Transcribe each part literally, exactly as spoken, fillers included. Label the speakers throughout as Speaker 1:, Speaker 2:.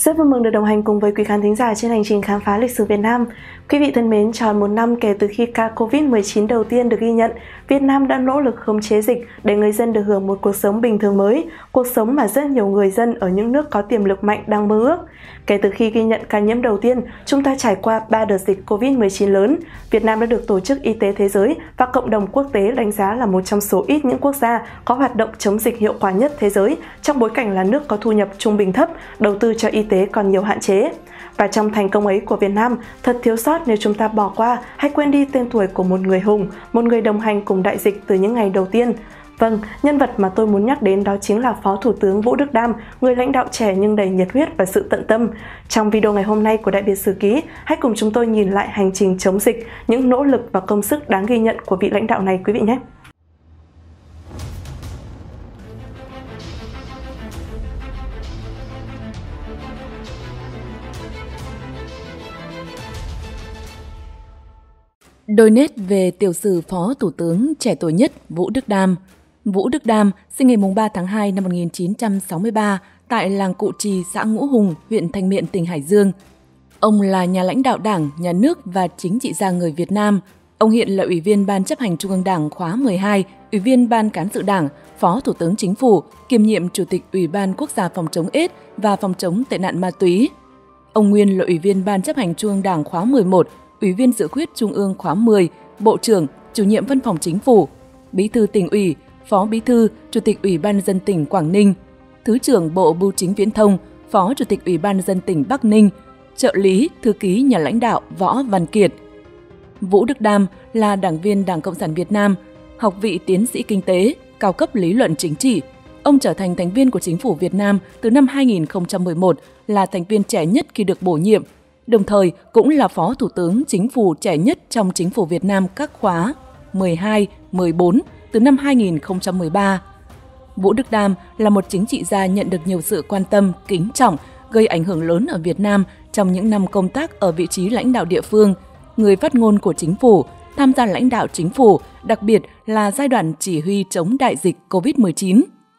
Speaker 1: Rất vui mừng được đồng hành cùng với quý khán thính giả trên hành trình khám phá lịch sử Việt Nam. Quý vị thân mến, tròn một năm kể từ khi ca Covid mười chín đầu tiên được ghi nhận, Việt Nam đã nỗ lực khống chế dịch để người dân được hưởng một cuộc sống bình thường mới, cuộc sống mà rất nhiều người dân ở những nước có tiềm lực mạnh đang mơ ước. Kể từ khi ghi nhận ca nhiễm đầu tiên, chúng ta trải qua ba đợt dịch Covid mười chín lớn. Việt Nam đã được Tổ chức Y tế Thế giới và cộng đồng quốc tế đánh giá là một trong số ít những quốc gia có hoạt động chống dịch hiệu quả nhất thế giới trong bối cảnh là nước có thu nhập trung bình thấp, đầu tư cho y tế còn nhiều hạn chế. Và trong thành công ấy của Việt Nam, thật thiếu sót nếu chúng ta bỏ qua hay quên đi tên tuổi của một người hùng, một người đồng hành cùng đại dịch từ những ngày đầu tiên. Vâng, nhân vật mà tôi muốn nhắc đến đó chính là Phó Thủ tướng Vũ Đức Đam, người lãnh đạo trẻ nhưng đầy nhiệt huyết và sự tận tâm. Trong video ngày hôm nay của Đại Việt Sử Ký, hãy cùng chúng tôi nhìn lại hành trình chống dịch, những nỗ lực và công sức đáng ghi nhận của vị lãnh đạo này quý vị nhé.
Speaker 2: Đôi nét về tiểu sử Phó Thủ tướng trẻ tuổi nhất Vũ Đức Đam. Vũ Đức Đam sinh ngày ba tháng hai năm một nghìn chín trăm sáu mươi ba tại làng Cụ Trì, xã Ngũ Hùng, huyện Thanh Miện, tỉnh Hải Dương. Ông là nhà lãnh đạo Đảng, Nhà nước và chính trị gia người Việt Nam. Ông hiện là Ủy viên Ban Chấp hành Trung ương Đảng khóa mười hai, Ủy viên Ban Cán sự Đảng, Phó Thủ tướng Chính phủ, kiêm nhiệm Chủ tịch Ủy ban Quốc gia phòng chống AIDS và phòng chống tệ nạn ma túy. Ông nguyên là Ủy viên Ban Chấp hành Trung ương Đảng khóa mười một, Ủy viên Dự khuyết Trung ương khóa mười, Bộ trưởng, Chủ nhiệm Văn phòng Chính phủ, Bí thư Tỉnh ủy, Phó Bí thư, Chủ tịch Ủy ban nhân dân tỉnh Quảng Ninh, Thứ trưởng Bộ Bưu chính Viễn thông, Phó Chủ tịch Ủy ban nhân dân tỉnh Bắc Ninh, trợ lý, thư ký nhà lãnh đạo Võ Văn Kiệt. Vũ Đức Đam là đảng viên Đảng Cộng sản Việt Nam, học vị tiến sĩ kinh tế, cao cấp lý luận chính trị. Ông trở thành thành viên của Chính phủ Việt Nam từ năm hai nghìn không trăm mười một, là thành viên trẻ nhất khi được bổ nhiệm, đồng thời cũng là Phó Thủ tướng Chính phủ trẻ nhất trong Chính phủ Việt Nam các khóa mười hai, mười bốn từ năm hai nghìn không trăm mười ba. Vũ Đức Đam là một chính trị gia nhận được nhiều sự quan tâm, kính trọng, gây ảnh hưởng lớn ở Việt Nam trong những năm công tác ở vị trí lãnh đạo địa phương, người phát ngôn của Chính phủ, tham gia lãnh đạo Chính phủ, đặc biệt là giai đoạn chỉ huy chống đại dịch Covid mười chín.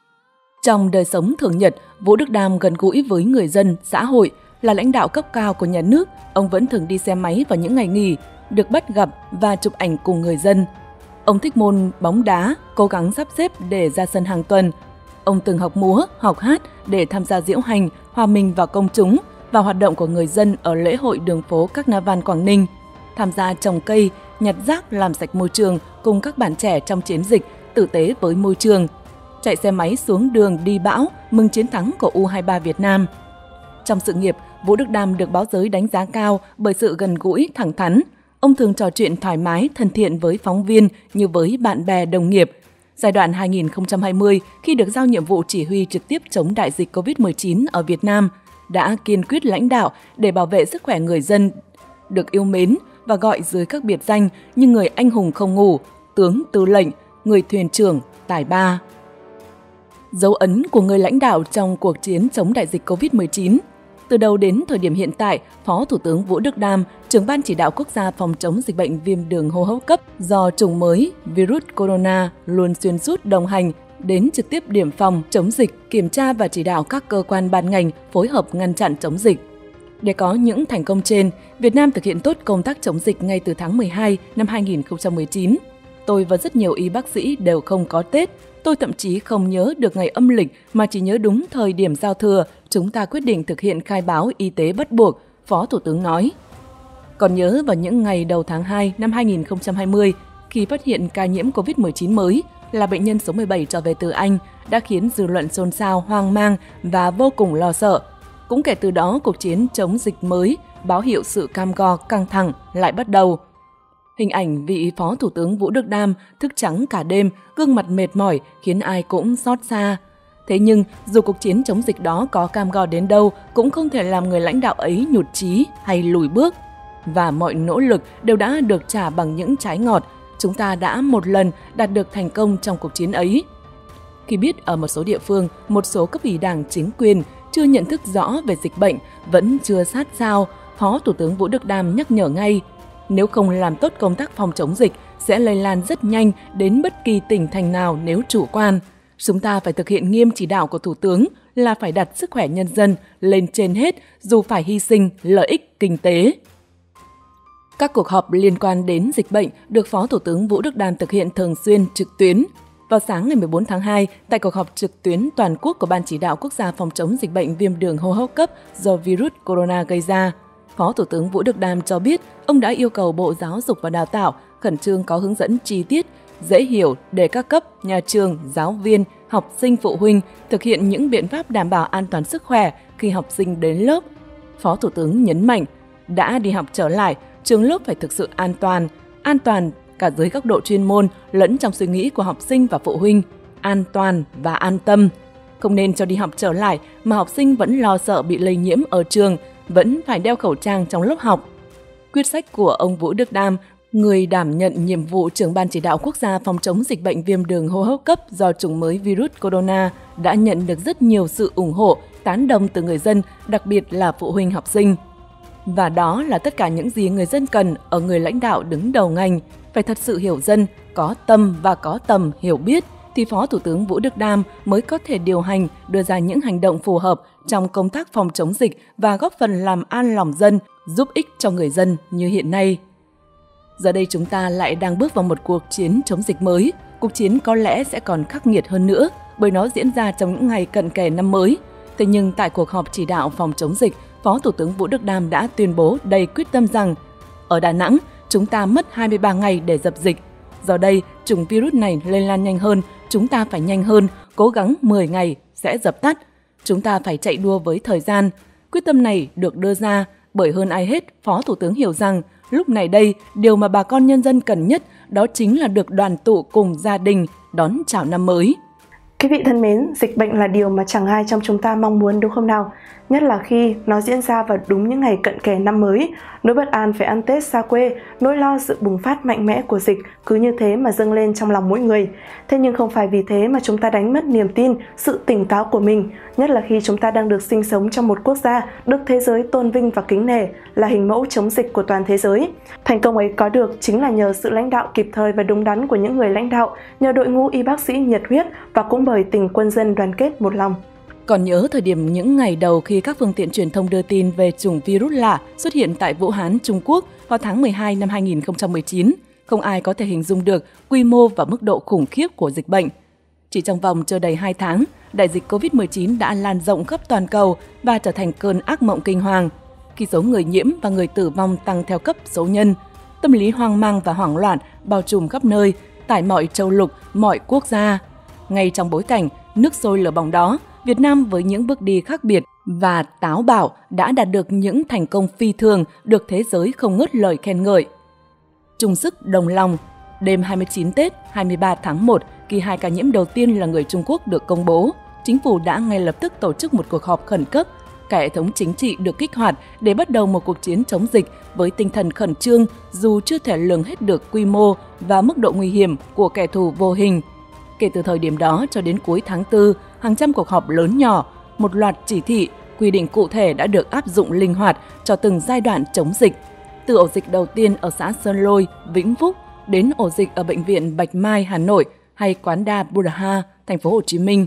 Speaker 2: Trong đời sống thường nhật, Vũ Đức Đam gần gũi với người dân, xã hội. Là lãnh đạo cấp cao của nhà nước, ông vẫn thường đi xe máy vào những ngày nghỉ, được bắt gặp và chụp ảnh cùng người dân. Ông thích môn bóng đá, cố gắng sắp xếp để ra sân hàng tuần. Ông từng học múa, học hát để tham gia diễu hành, hòa mình vào công chúng và hoạt động của người dân ở lễ hội đường phố Carnival Quảng Ninh, tham gia trồng cây, nhặt rác làm sạch môi trường cùng các bạn trẻ trong chiến dịch tử tế với môi trường, chạy xe máy xuống đường đi bão mừng chiến thắng của U hai mươi ba Việt Nam. Trong sự nghiệp, Vũ Đức Đam được báo giới đánh giá cao bởi sự gần gũi, thẳng thắn. Ông thường trò chuyện thoải mái, thân thiện với phóng viên như với bạn bè đồng nghiệp. Giai đoạn hai nghìn không trăm hai mươi, khi được giao nhiệm vụ chỉ huy trực tiếp chống đại dịch Covid mười chín ở Việt Nam, đã kiên quyết lãnh đạo để bảo vệ sức khỏe người dân, được yêu mến và gọi dưới các biệt danh như người anh hùng không ngủ, tướng tư lệnh, người thuyền trưởng, tài ba. Dấu ấn của người lãnh đạo trong cuộc chiến chống đại dịch Covid mười chín. Từ đầu đến thời điểm hiện tại, Phó Thủ tướng Vũ Đức Đam, trưởng Ban Chỉ đạo Quốc gia phòng chống dịch bệnh viêm đường hô hấp cấp do chủng mới virus corona luôn xuyên suốt đồng hành, đến trực tiếp điểm phòng chống dịch, kiểm tra và chỉ đạo các cơ quan ban ngành phối hợp ngăn chặn chống dịch. Để có những thành công trên, Việt Nam thực hiện tốt công tác chống dịch ngay từ tháng mười hai năm hai nghìn không trăm mười chín. Tôi và rất nhiều y bác sĩ đều không có Tết. Tôi thậm chí không nhớ được ngày âm lịch mà chỉ nhớ đúng thời điểm giao thừa, chúng ta quyết định thực hiện khai báo y tế bắt buộc, Phó Thủ tướng nói. Còn nhớ vào những ngày đầu tháng hai năm hai nghìn không trăm hai mươi, khi phát hiện ca nhiễm Covid mười chín mới là bệnh nhân số mười bảy trở về từ Anh, đã khiến dư luận xôn xao, hoang mang và vô cùng lo sợ. Cũng kể từ đó, cuộc chiến chống dịch mới, báo hiệu sự cam go, căng thẳng lại bắt đầu. Hình ảnh vị Phó Thủ tướng Vũ Đức Đam thức trắng cả đêm, gương mặt mệt mỏi khiến ai cũng xót xa. Thế nhưng, dù cuộc chiến chống dịch đó có cam go đến đâu, cũng không thể làm người lãnh đạo ấy nhụt chí hay lùi bước. Và mọi nỗ lực đều đã được trả bằng những trái ngọt. Chúng ta đã một lần đạt được thành công trong cuộc chiến ấy. Khi biết ở một số địa phương, một số cấp ủy đảng chính quyền chưa nhận thức rõ về dịch bệnh, vẫn chưa sát sao, Phó Thủ tướng Vũ Đức Đam nhắc nhở ngay. Nếu không làm tốt công tác phòng chống dịch, sẽ lây lan rất nhanh đến bất kỳ tỉnh thành nào nếu chủ quan. Chúng ta phải thực hiện nghiêm chỉ đạo của Thủ tướng, là phải đặt sức khỏe nhân dân lên trên hết dù phải hy sinh lợi ích kinh tế. Các cuộc họp liên quan đến dịch bệnh được Phó Thủ tướng Vũ Đức Đam thực hiện thường xuyên trực tuyến. Vào sáng ngày mười bốn tháng hai, tại cuộc họp trực tuyến toàn quốc của Ban Chỉ đạo Quốc gia phòng chống dịch bệnh viêm đường hô hấp cấp do virus corona gây ra, Phó Thủ tướng Vũ Đức Đam cho biết ông đã yêu cầu Bộ Giáo dục và Đào tạo khẩn trương có hướng dẫn chi tiết, dễ hiểu để các cấp, nhà trường, giáo viên, học sinh, phụ huynh thực hiện những biện pháp đảm bảo an toàn sức khỏe khi học sinh đến lớp. Phó Thủ tướng nhấn mạnh, đã đi học trở lại, trường lớp phải thực sự an toàn, an toàn cả dưới góc độ chuyên môn lẫn trong suy nghĩ của học sinh và phụ huynh, an toàn và an tâm. Không nên cho đi học trở lại mà học sinh vẫn lo sợ bị lây nhiễm ở trường, vẫn phải đeo khẩu trang trong lớp học. Quyết sách của ông Vũ Đức Đam, người đảm nhận nhiệm vụ trưởng Ban Chỉ đạo Quốc gia phòng chống dịch bệnh viêm đường hô hấp cấp do chủng mới virus corona, đã nhận được rất nhiều sự ủng hộ, tán đồng từ người dân, đặc biệt là phụ huynh học sinh. Và đó là tất cả những gì người dân cần ở người lãnh đạo đứng đầu ngành, phải thật sự hiểu dân, có tâm và có tầm hiểu biết, thì Phó Thủ tướng Vũ Đức Đam mới có thể điều hành, đưa ra những hành động phù hợp trong công tác phòng chống dịch và góp phần làm an lòng dân, giúp ích cho người dân như hiện nay. Giờ đây chúng ta lại đang bước vào một cuộc chiến chống dịch mới. Cuộc chiến có lẽ sẽ còn khắc nghiệt hơn nữa bởi nó diễn ra trong những ngày cận kề năm mới. Thế nhưng tại cuộc họp chỉ đạo phòng chống dịch, Phó Thủ tướng Vũ Đức Đam đã tuyên bố đầy quyết tâm rằng ở Đà Nẵng, chúng ta mất hai mươi ba ngày để dập dịch. Giờ đây, chủng virus này lây lan nhanh hơn, chúng ta phải nhanh hơn, cố gắng mười ngày sẽ dập tắt. Chúng ta phải chạy đua với thời gian. Quyết tâm này được đưa ra bởi hơn ai hết, Phó Thủ tướng hiểu rằng lúc này đây, điều mà bà con nhân dân cần nhất đó chính là được đoàn tụ cùng gia đình đón chào năm mới.
Speaker 1: Quý vị thân mến, dịch bệnh là điều mà chẳng ai trong chúng ta mong muốn đúng không nào? Nhất là khi nó diễn ra vào đúng những ngày cận kề năm mới, nỗi bất an phải ăn Tết xa quê, nỗi lo sự bùng phát mạnh mẽ của dịch cứ như thế mà dâng lên trong lòng mỗi người. Thế nhưng không phải vì thế mà chúng ta đánh mất niềm tin, sự tỉnh táo của mình, nhất là khi chúng ta đang được sinh sống trong một quốc gia được thế giới tôn vinh và kính nể là hình mẫu chống dịch của toàn thế giới. Thành công ấy có được chính là nhờ sự lãnh đạo kịp thời và đúng đắn của những người lãnh đạo, nhờ đội ngũ y bác sĩ nhiệt huyết và cũng bởi tình quân dân đoàn kết một lòng.
Speaker 2: Còn nhớ thời điểm những ngày đầu khi các phương tiện truyền thông đưa tin về chủng virus lạ xuất hiện tại Vũ Hán, Trung Quốc vào tháng mười hai năm hai nghìn không trăm mười chín, không ai có thể hình dung được quy mô và mức độ khủng khiếp của dịch bệnh. Chỉ trong vòng chưa đầy hai tháng, đại dịch covid mười chín đã lan rộng khắp toàn cầu và trở thành cơn ác mộng kinh hoàng. Khi số người nhiễm và người tử vong tăng theo cấp số nhân, tâm lý hoang mang và hoảng loạn bao trùm khắp nơi, tại mọi châu lục, mọi quốc gia. Ngay trong bối cảnh nước sôi lửa bỏng đó, Việt Nam với những bước đi khác biệt và táo bạo đã đạt được những thành công phi thường được thế giới không ngớt lời khen ngợi. Chung sức đồng lòng, đêm hai mươi chín Tết hai mươi ba tháng một, khi hai ca nhiễm đầu tiên là người Trung Quốc được công bố, chính phủ đã ngay lập tức tổ chức một cuộc họp khẩn cấp. Cả hệ thống chính trị được kích hoạt để bắt đầu một cuộc chiến chống dịch với tinh thần khẩn trương dù chưa thể lường hết được quy mô và mức độ nguy hiểm của kẻ thù vô hình. Kể từ thời điểm đó cho đến cuối tháng tư, hàng trăm cuộc họp lớn nhỏ, một loạt chỉ thị, quy định cụ thể đã được áp dụng linh hoạt cho từng giai đoạn chống dịch. Từ ổ dịch đầu tiên ở xã Sơn Lôi, Vĩnh Phúc đến ổ dịch ở bệnh viện Bạch Mai, Hà Nội hay quán đa Buddha, thành phố Hồ Chí Minh.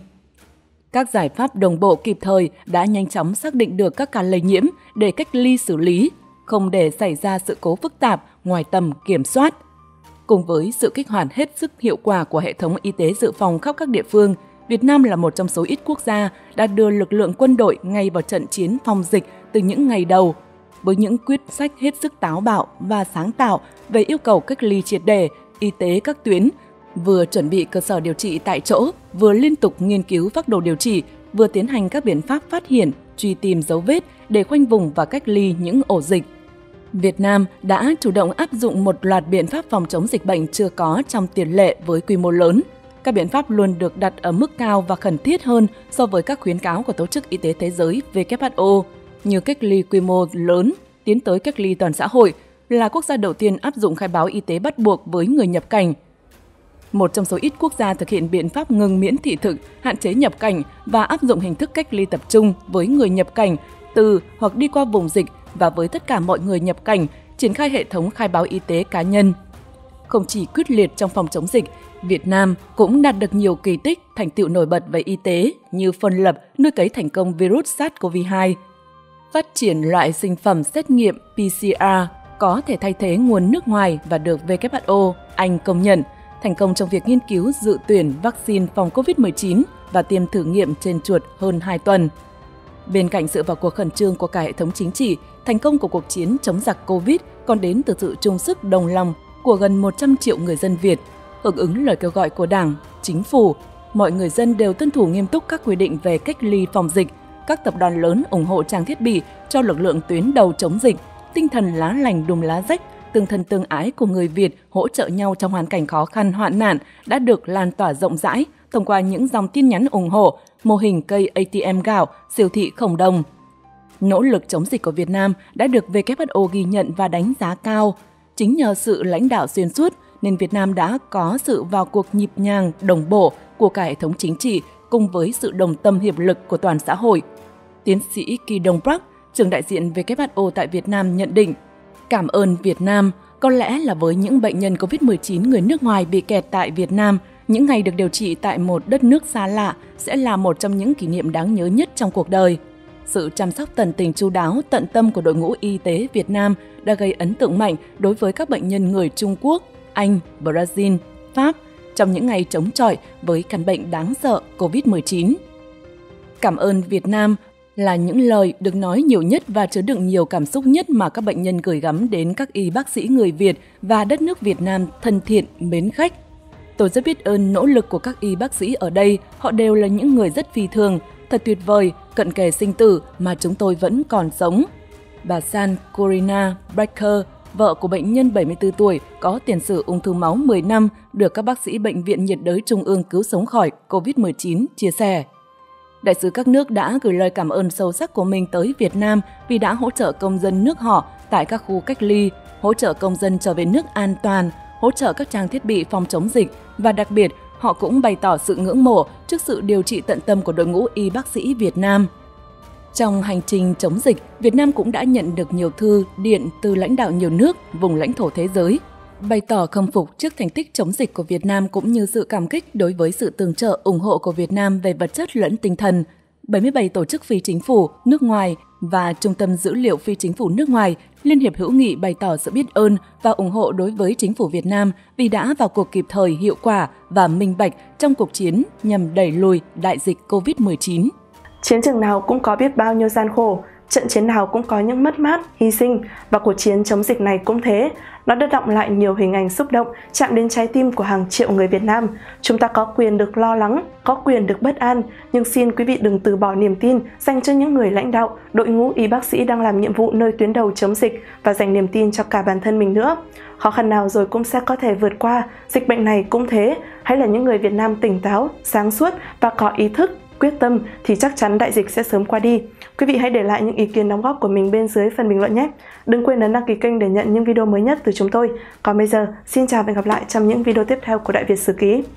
Speaker 2: Các giải pháp đồng bộ kịp thời đã nhanh chóng xác định được các ca lây nhiễm để cách ly xử lý, không để xảy ra sự cố phức tạp ngoài tầm kiểm soát. Cùng với sự kích hoạt hết sức hiệu quả của hệ thống y tế dự phòng khắp các địa phương, Việt Nam là một trong số ít quốc gia đã đưa lực lượng quân đội ngay vào trận chiến phòng dịch từ những ngày đầu. Với những quyết sách hết sức táo bạo và sáng tạo về yêu cầu cách ly triệt để, y tế các tuyến, vừa chuẩn bị cơ sở điều trị tại chỗ, vừa liên tục nghiên cứu phác đồ điều trị, vừa tiến hành các biện pháp phát hiện, truy tìm dấu vết để khoanh vùng và cách ly những ổ dịch. Việt Nam đã chủ động áp dụng một loạt biện pháp phòng chống dịch bệnh chưa có trong tiền lệ với quy mô lớn. Các biện pháp luôn được đặt ở mức cao và khẩn thiết hơn so với các khuyến cáo của Tổ chức Y tế Thế giới W H O, như cách ly quy mô lớn, tiến tới cách ly toàn xã hội, là quốc gia đầu tiên áp dụng khai báo y tế bắt buộc với người nhập cảnh. Một trong số ít quốc gia thực hiện biện pháp ngừng miễn thị thực, hạn chế nhập cảnh và áp dụng hình thức cách ly tập trung với người nhập cảnh từ hoặc đi qua vùng dịch và với tất cả mọi người nhập cảnh, triển khai hệ thống khai báo y tế cá nhân. Không chỉ quyết liệt trong phòng chống dịch, Việt Nam cũng đạt được nhiều kỳ tích, thành tựu nổi bật về y tế như phân lập, nuôi cấy thành công virus SARS-xê o vê hai, phát triển loại sinh phẩm xét nghiệm pê xê rờ có thể thay thế nguồn nước ngoài và được vê kép hát o, Anh công nhận, thành công trong việc nghiên cứu dự tuyển vaccine phòng covid mười chín và tiêm thử nghiệm trên chuột hơn hai tuần. Bên cạnh sự vào cuộc khẩn trương của cả hệ thống chính trị, thành công của cuộc chiến chống giặc Covid còn đến từ sự chung sức đồng lòng của gần một trăm triệu người dân Việt. Hưởng ứng lời kêu gọi của Đảng, Chính phủ, mọi người dân đều tuân thủ nghiêm túc các quy định về cách ly phòng dịch. Các tập đoàn lớn ủng hộ trang thiết bị cho lực lượng tuyến đầu chống dịch, tinh thần lá lành đùm lá rách, tương thân tương ái của người Việt hỗ trợ nhau trong hoàn cảnh khó khăn hoạn nạn đã được lan tỏa rộng rãi thông qua những dòng tin nhắn ủng hộ, mô hình cây a tê em gạo, siêu thị không đồng. Nỗ lực chống dịch của Việt Nam đã được vê kép hát o ghi nhận và đánh giá cao. Chính nhờ sự lãnh đạo xuyên suốt nên Việt Nam đã có sự vào cuộc nhịp nhàng, đồng bộ của cả hệ thống chính trị cùng với sự đồng tâm hiệp lực của toàn xã hội. Tiến sĩ Ki Dong Park, trưởng đại diện vê kép hát o tại Việt Nam nhận định, cảm ơn Việt Nam, có lẽ là với những bệnh nhân covid mười chín người nước ngoài bị kẹt tại Việt Nam, những ngày được điều trị tại một đất nước xa lạ sẽ là một trong những kỷ niệm đáng nhớ nhất trong cuộc đời. Sự chăm sóc tận tình chu đáo, tận tâm của đội ngũ y tế Việt Nam đã gây ấn tượng mạnh đối với các bệnh nhân người Trung Quốc, Anh, Brazil, Pháp trong những ngày chống chọi với căn bệnh đáng sợ covid mười chín. Cảm ơn Việt Nam là những lời được nói nhiều nhất và chứa đựng nhiều cảm xúc nhất mà các bệnh nhân gửi gắm đến các y bác sĩ người Việt và đất nước Việt Nam thân thiện, mến khách. Tôi rất biết ơn nỗ lực của các y bác sĩ ở đây, họ đều là những người rất phi thường, thật tuyệt vời, cận kề sinh tử mà chúng tôi vẫn còn sống. Bà San Corina Brecker, vợ của bệnh nhân bảy mươi tư tuổi có tiền sử ung thư máu mười năm, được các bác sĩ Bệnh viện nhiệt đới Trung ương cứu sống khỏi covid mười chín, chia sẻ. Đại sứ các nước đã gửi lời cảm ơn sâu sắc của mình tới Việt Nam vì đã hỗ trợ công dân nước họ tại các khu cách ly, hỗ trợ công dân trở về nước an toàn, hỗ trợ các trang thiết bị phòng chống dịch và đặc biệt họ cũng bày tỏ sự ngưỡng mộ trước sự điều trị tận tâm của đội ngũ y bác sĩ Việt Nam. Trong hành trình chống dịch, Việt Nam cũng đã nhận được nhiều thư, điện từ lãnh đạo nhiều nước, vùng lãnh thổ thế giới, bày tỏ khâm phục trước thành tích chống dịch của Việt Nam cũng như sự cảm kích đối với sự tương trợ ủng hộ của Việt Nam về vật chất lẫn tinh thần. bảy mươi bảy tổ chức phi chính phủ, nước ngoài và Trung tâm Dữ liệu Phi Chính phủ nước ngoài, Liên hiệp hữu nghị bày tỏ sự biết ơn và ủng hộ đối với chính phủ Việt Nam vì đã vào cuộc kịp thời, hiệu quả và minh bạch trong cuộc chiến nhằm đẩy lùi đại dịch covid mười chín.
Speaker 1: Chiến trường nào cũng có biết bao nhiêu gian khổ, trận chiến nào cũng có những mất mát, hy sinh và cuộc chiến chống dịch này cũng thế. Nó đã đọng lại nhiều hình ảnh xúc động, chạm đến trái tim của hàng triệu người Việt Nam. Chúng ta có quyền được lo lắng, có quyền được bất an, nhưng xin quý vị đừng từ bỏ niềm tin dành cho những người lãnh đạo, đội ngũ y bác sĩ đang làm nhiệm vụ nơi tuyến đầu chống dịch và dành niềm tin cho cả bản thân mình nữa. Khó khăn nào rồi cũng sẽ có thể vượt qua, dịch bệnh này cũng thế. Hãy là những người Việt Nam tỉnh táo, sáng suốt và có ý thức, quyết tâm thì chắc chắn đại dịch sẽ sớm qua đi. Quý vị hãy để lại những ý kiến đóng góp của mình bên dưới phần bình luận nhé. Đừng quên ấn đăng ký kênh để nhận những video mới nhất từ chúng tôi. Còn bây giờ, xin chào và hẹn gặp lại trong những video tiếp theo của Đại Việt Sử Ký.